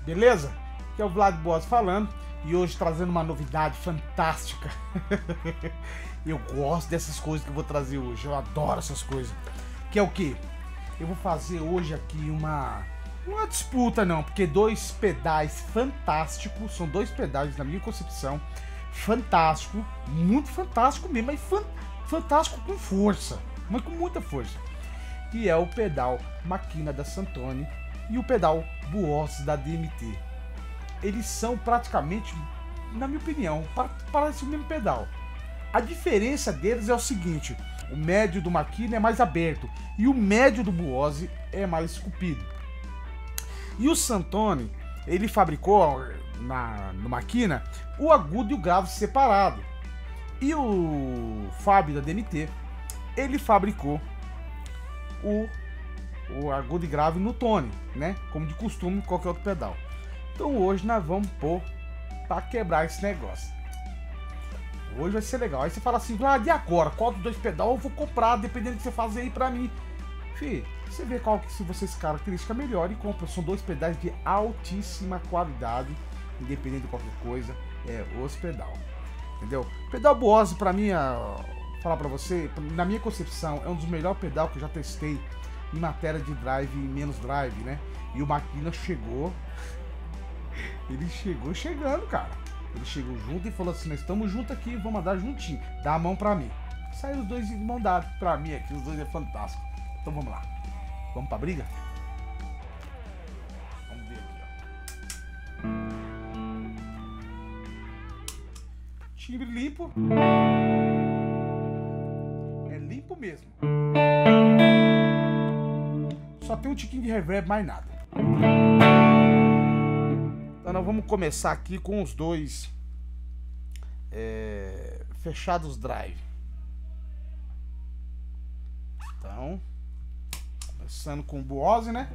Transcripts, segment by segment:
beleza? Que é o Vlad Boas falando e hoje trazendo uma novidade fantástica. Eu gosto dessas coisas que eu vou trazer hoje, eu adoro essas coisas. Que é o que? Eu vou fazer hoje aqui uma disputa não, porque dois pedais fantásticos, são dois pedais na minha concepção, fantástico, muito fantástico mesmo, mas fantástico com força, mas com muita força. Que é o pedal Máquina da Santoni e o pedal Boss da DMT. Eles são praticamente, na minha opinião, parece o mesmo pedal. A diferença deles é o seguinte: o médio do Máquina é mais aberto e o médio do Boss é mais esculpido. E o Santoni, ele fabricou no Máquina o agudo e o grave separado. E o Fábio da DMT, ele fabricou o agudo e grave no tone, né? Como de costume, qualquer outro pedal. Então hoje nós vamos pôr para quebrar esse negócio. Hoje vai ser legal. Aí você fala assim, e agora? Qual dos dois pedal eu vou comprar, dependendo do que você fazer aí pra mim? Fih, você vê qual que se você se característica melhor e compra. São dois pedais de altíssima qualidade, independente de qualquer coisa, é os pedal. Entendeu? Pedal Boss, pra mim, falar pra você, na minha concepção, é um dos melhores pedal que eu já testei em matéria de drive e menos drive, né? E o Máquina chegou, ele chegou chegando, cara. Ele chegou junto e falou assim, nós estamos juntos aqui, vamos andar juntinho, dá a mão pra mim. Saíram os dois de mão dada pra mim aqui, os dois é fantástico. Então vamos lá, vamos pra briga? Vamos ver aqui, ó. Timbre limpo. É limpo mesmo. Só tem um tiquinho de reverb, mais nada. Então nós vamos começar aqui com os dois fechados drive. Então, começando com o Boss, né?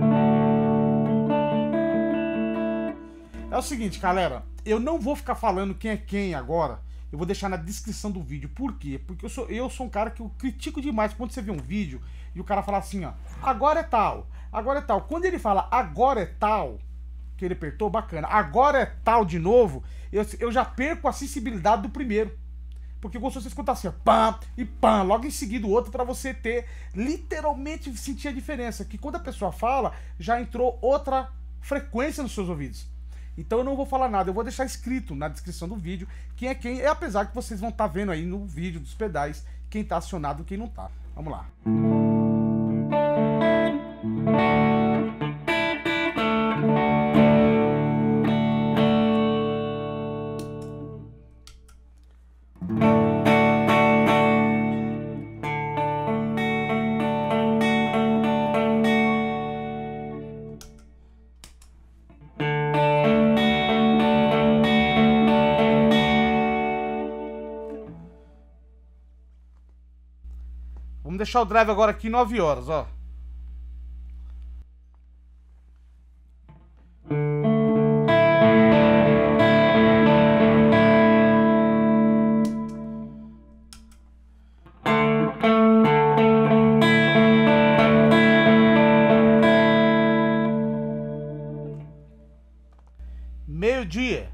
É o seguinte, galera, eu não vou ficar falando quem é quem agora. Eu vou deixar na descrição do vídeo. Por quê? Porque eu sou um cara que eu critico demais quando você vê um vídeo e o cara fala assim, ó, agora é tal, agora é tal. Quando ele fala agora é tal, que ele apertou, bacana, agora é tal de novo, eu já perco a sensibilidade do primeiro. Porque eu gosto de você escutar assim, ó, pam e pam, logo em seguida o outro, pra você ter, literalmente sentir a diferença. Que quando a pessoa fala, já entrou outra frequência nos seus ouvidos. Então eu não vou falar nada, eu vou deixar escrito na descrição do vídeo quem é quem, apesar que vocês vão estar vendo aí no vídeo dos pedais quem tá acionado e quem não tá. Vamos lá. Vamos deixar o drive agora aqui 9 horas, ó. Meio-dia.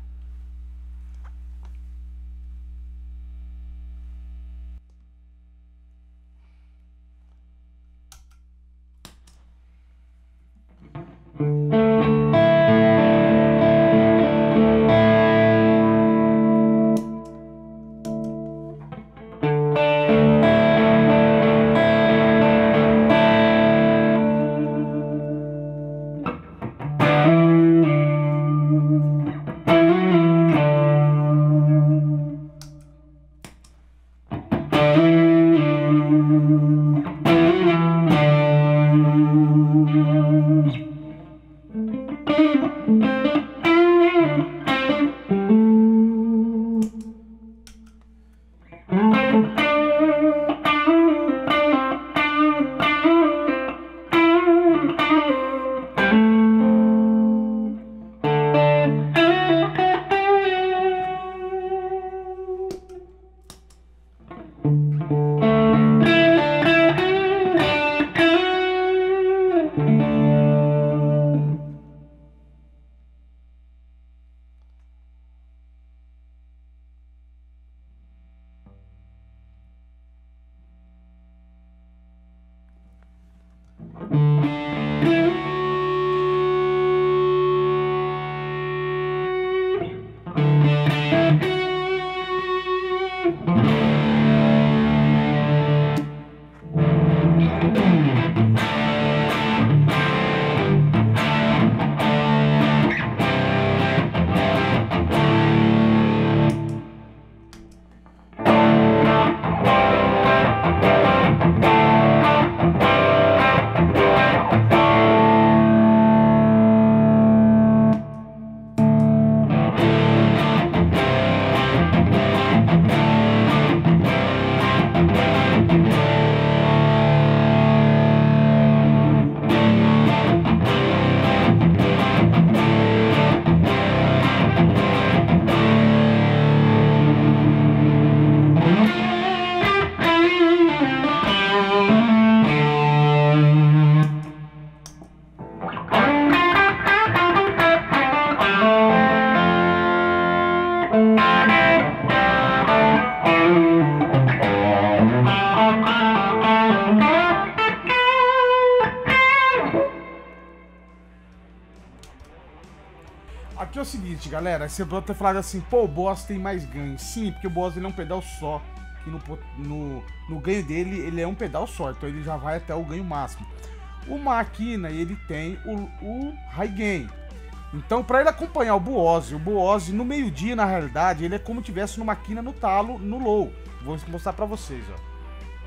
Aqui é o seguinte, galera. Você pode ter falado assim, pô, o boss tem mais ganho. Sim, porque o boss ele é um pedal só. E no ganho dele, ele é um pedal só. Então ele já vai até o ganho máximo. O Máquina, ele tem o High Gain. Então, para ele acompanhar o Buozzi no meio-dia, na realidade, ele é como se tivesse no Máquina no talo, no low. Vou mostrar para vocês, ó.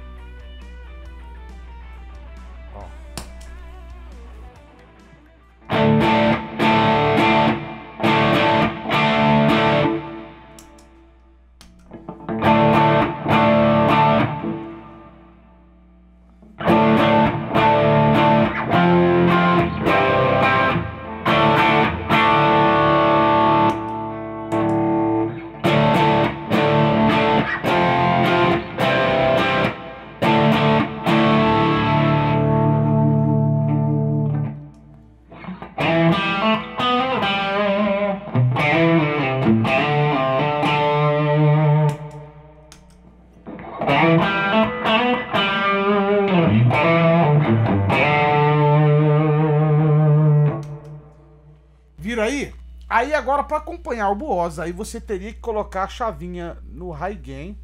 Viram aí? Aí agora para acompanhar o Buozzi, aí você teria que colocar a chavinha no High Gain.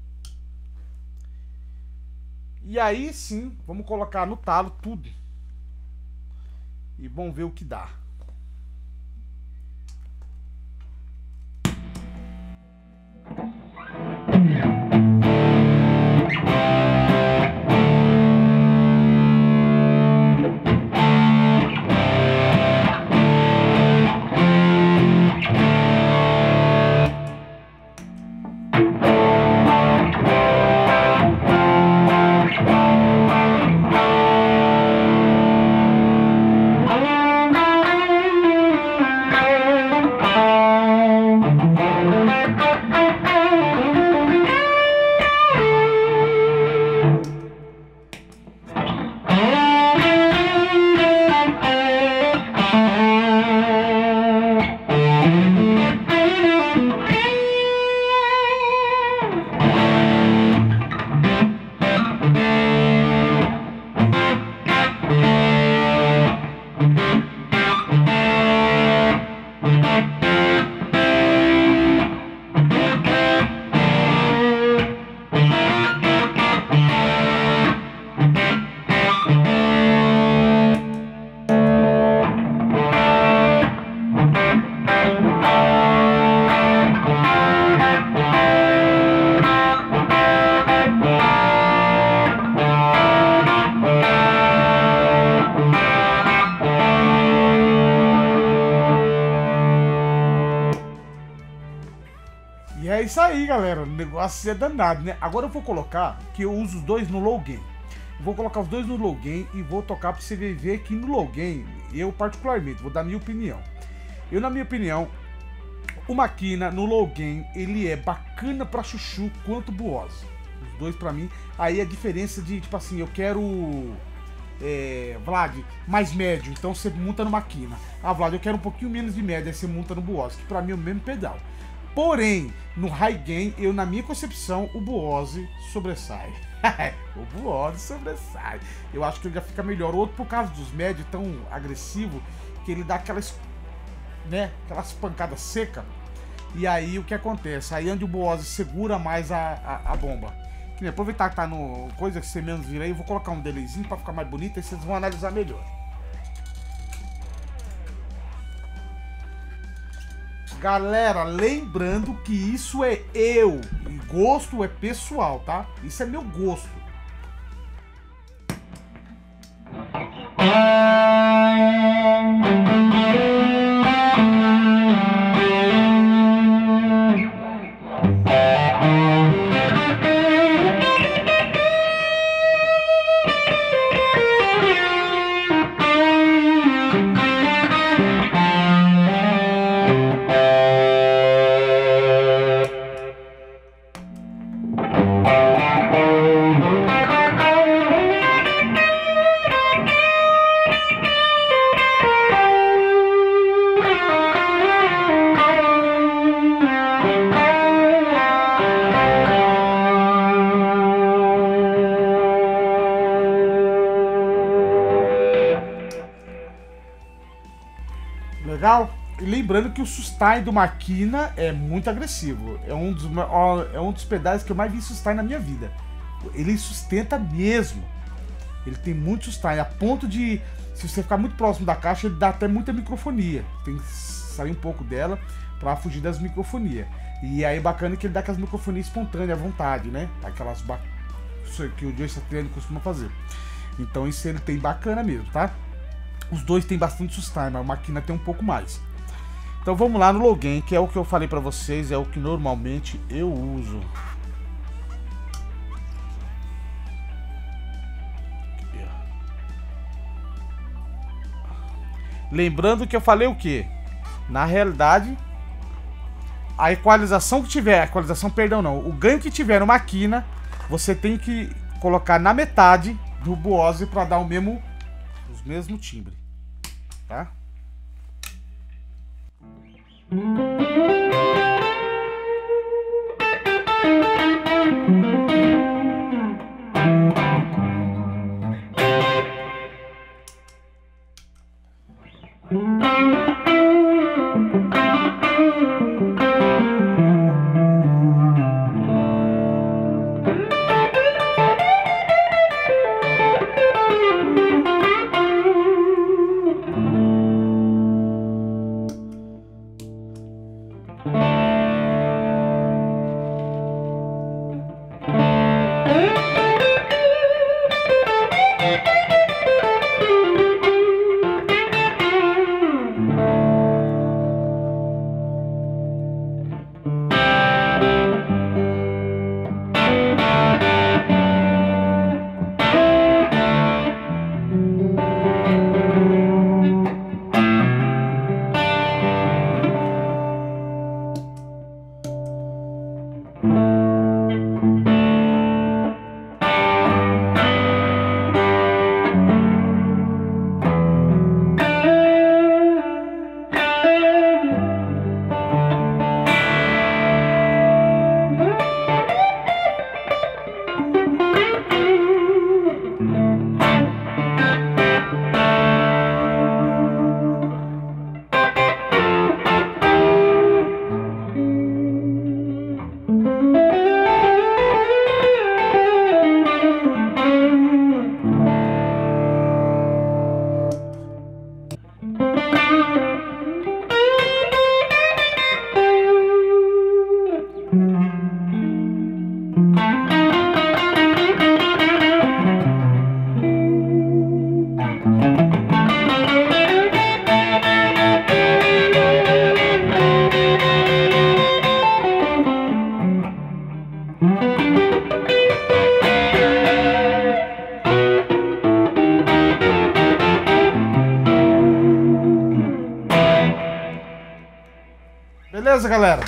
E aí sim, vamos colocar no talo tudo. E vamos ver o que dá. E é isso aí, galera. O negócio é danado, né? Agora eu vou colocar que eu uso os dois no low gain. Vou colocar os dois no low gain e vou tocar pra você ver que no low gain, eu particularmente, vou dar minha opinião. Na minha opinião, o Máquina no low gain, ele é bacana pra chuchu quanto o Buozzi. Os dois pra mim. Aí a diferença de, tipo assim, eu quero... Vlad, mais médio, então você monta no Máquina. Ah, Vlad, eu quero um pouquinho menos de média, aí você monta no Buozzi, que pra mim é o mesmo pedal. Porém, no High Gain, na minha concepção, o Buozzi sobressai. O Buozzi sobressai. Eu acho que ele já fica melhor. Outro, por causa dos médios tão agressivo, que ele dá aquelas, né, aquelas pancadas secas. E aí, o que acontece? Aí onde o Buozzi segura mais a bomba. Que nem aproveitar que tá no coisa que você menos vira aí, eu vou colocar um delayzinho pra ficar mais bonito, aí vocês vão analisar melhor. Galera, lembrando que isso é eu, e gosto é pessoal, tá? Isso é meu gosto. lembrando que o sustain do Makina é muito agressivo. É um dos pedais que eu mais vi sustain na minha vida. Ele sustenta mesmo. Ele tem muito sustain, a ponto de, se você ficar muito próximo da caixa, ele dá até muita microfonia. Tem que sair um pouco dela para fugir das microfonias. E aí bacana que ele dá aquelas microfonias espontâneas à vontade, né? Aquelas que o Joe Satriani costuma fazer. Então isso ele tem bacana mesmo, tá? Os dois tem bastante sustain, mas o Makina tem um pouco mais. Então vamos lá no low gain, que é o que eu falei pra vocês, é o que normalmente eu uso. Lembrando que eu falei o quê? Na realidade, a equalização que tiver, o ganho que tiver no Makina, você tem que colocar na metade do Boose para dar os mesmos timbres, tá? Beleza, galera?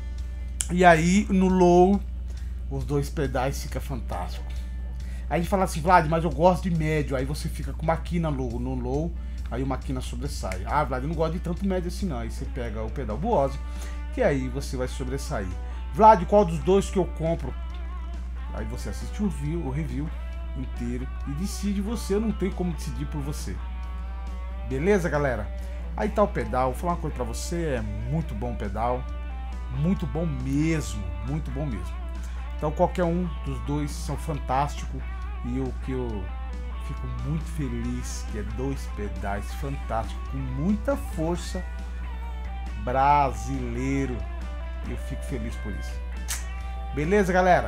E aí, no low, os dois pedais fica fantástico. Aí ele fala assim, Vlad, mas eu gosto de médio. Aí você fica com Makina low, no low, aí o Makina sobressai. Ah, Vlad, eu não gosto de tanto médio assim não. Aí você pega o pedal Boose, que aí você vai sobressair. Vlad, qual dos dois que eu compro? Aí você assiste o review inteiro e decide você, eu não tenho como decidir por você. Beleza, galera? Aí tá o pedal, vou falar uma coisa pra você, é muito bom o pedal, muito bom mesmo, muito bom mesmo. Então qualquer um dos dois são fantásticos e o que eu fico muito feliz que é dois pedais fantásticos, com muita força, brasileiro, e eu fico feliz por isso. Beleza, galera?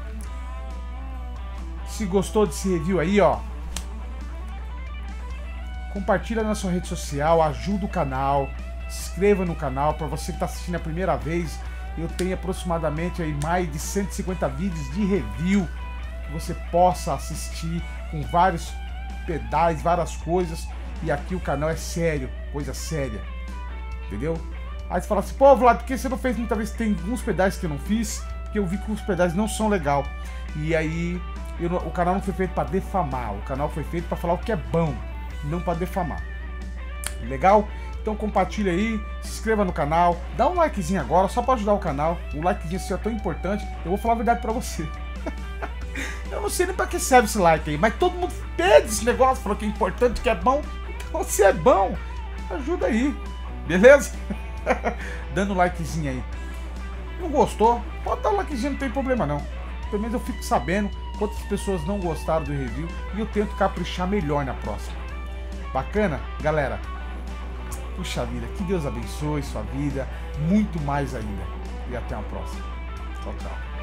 Se gostou desse review aí, ó, compartilha na sua rede social, ajuda o canal, se inscreva no canal. Para você que está assistindo a primeira vez, eu tenho aproximadamente aí mais de 150 vídeos de review que você possa assistir com vários pedais, várias coisas. E aqui o canal é sério, coisa séria, entendeu? Aí você fala assim, pô, Vlad, por que você não fez muita vez? Tem alguns pedais que eu não fiz, porque eu vi que os pedais não são legal. E aí o canal não foi feito para defamar, o canal foi feito para falar o que é bom, não para defamar. Legal? Então compartilha aí, se inscreva no canal, dá um likezinho agora, só para ajudar o canal. O likezinho assim é tão importante, eu vou falar a verdade para você. Eu não sei nem para que serve esse like aí, mas todo mundo pede esse negócio, falou que é importante, que é bom. Então se é bom, ajuda aí, beleza? Dando likezinho aí. Não gostou? Pode dar um likezinho, não tem problema não. Pelo menos eu fico sabendo quantas pessoas não gostaram do review e eu tento caprichar melhor na próxima. Bacana? Galera, puxa vida, que Deus abençoe sua vida, muito mais ainda. E até a próxima. Tchau, tchau.